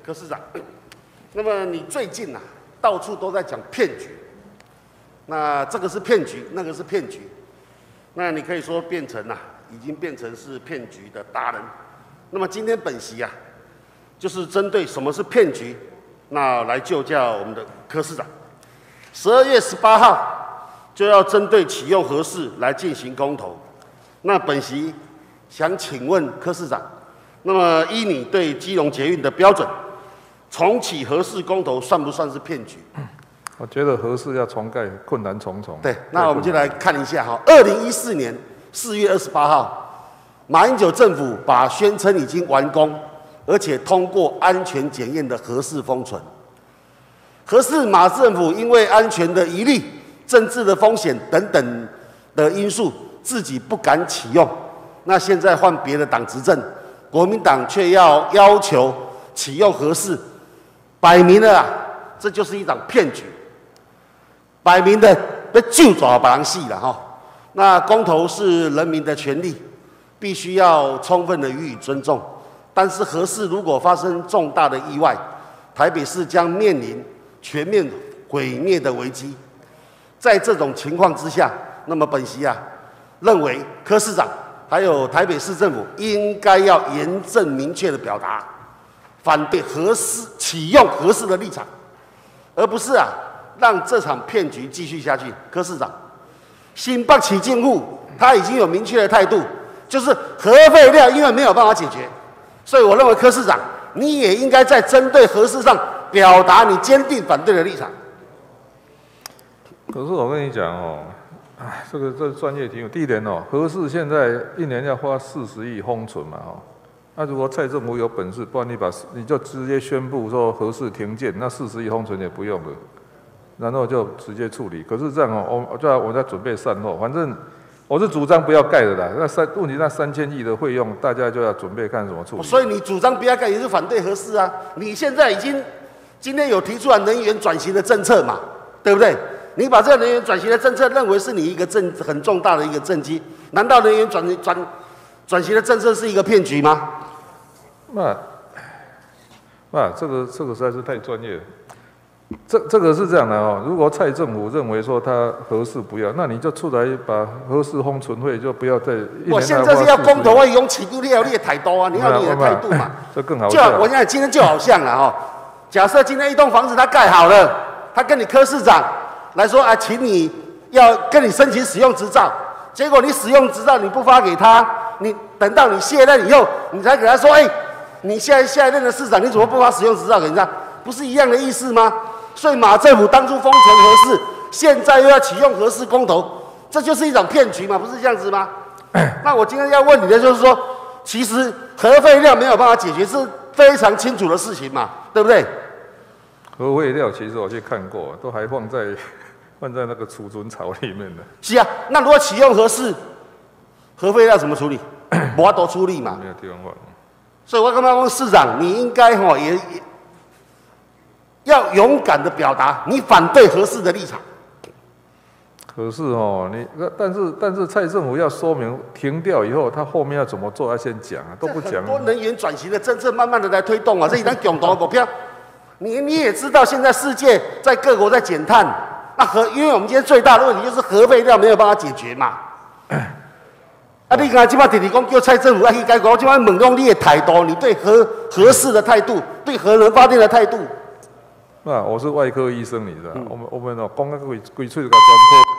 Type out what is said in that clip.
柯市长，那么你最近到处都在讲骗局，那这个是骗局，那个是骗局，那你可以说已经变成是骗局的达人。那么今天本席就是针对什么是骗局，那来就教我们的柯市长。12月18号就要针对启用核四来进行公投，那本席想请问柯市长，那么依你对基隆捷运的标准，重启核四公投算不算是骗局？ 我觉得核四要重盖困难重重。 对，那我们就来看一下2014年4月28号，马英九政府把宣称已经完工，而且通过安全检验的核四封存。核四马政府因为安全的疑虑、政治的风险等等的因素，自己不敢启用。那现在换别的党执政，国民党却要求启用核四，摆明了这就是一场骗局，摆明的被就抓把人戏了哈。那公投是人民的权利，必须要充分的予以尊重。但是核四如果发生重大的意外，台北市将面临全面毁灭的危机。在这种情况之下，那么本席认为柯市长还有台北市政府应该要严正明确的表达反对启用核四的立场，而不是让这场骗局继续下去。柯市长，新北市政府他已经有明确的态度，就是核废料因为没有办法解决，所以我认为柯市长你也应该在针对核四上表达你坚定反对的立场。 可是我跟你讲这专业题目。第一点核四现在一年要花40亿封存嘛那如果蔡政府有本事，不然你就直接宣布说核四停建，那40亿封存也不用了，然后就直接处理。可是这样我在准备善后，反正我是主张不要盖的啦。问题那3000亿的费用，大家就要准备看怎么处理。 所以你主张不要盖，也是反对核四你现在今天有提出来能源转型的政策嘛，对不对？你把这个能源转型的政策认为是你一个很重大的一个政绩，难道能源转型的政策是一个骗局吗？ 这个实在是太专业了。这个是这样的如果蔡政府认为说他核四不要，那你就出来把核四封存费就不要再。 我现在是要公投用起步料列态度你要你的态度嘛。 这更好笑。 我现在今天就好像假设今天一栋房子它盖好了，他跟你柯市长来说请你要跟你申请使用执照，结果你使用执照你不发给他，你等到你卸任以后，你才给他说，你下一任的市长你怎么不发使用执照给人家？不是一样的意思吗？所以马政府当初封存核四，现在又要启用核四公投，这就是一场骗局嘛，不是这样子吗？那我今天要问你的就是说，其实核废料没有办法解决是非常清楚的事情嘛，对不对？ 核废料其实我去看过，都还放在那个储存槽里面的。 是那如果启用核四，核废料怎么处理？没法度处理嘛。 没有地方放。所以我刚刚问市长，你应该也要勇敢的表达你反对核四的立场。 可是但是蔡政府要说明停掉以后，他后面要怎么做，要先讲都不讲。很多能源转型的政策慢慢的来推动这一张共同股票。你也知道，现在世界在各国在减碳，因为我们今天最大的问题就是核废料没有办法解决嘛。你看今晚直讲叫蔡政府要去改革，我今晚问你的态度，你对核四的态度，对核能发电的态度。 我是外科医生，你知道，我们讲到规嘴就甲全破。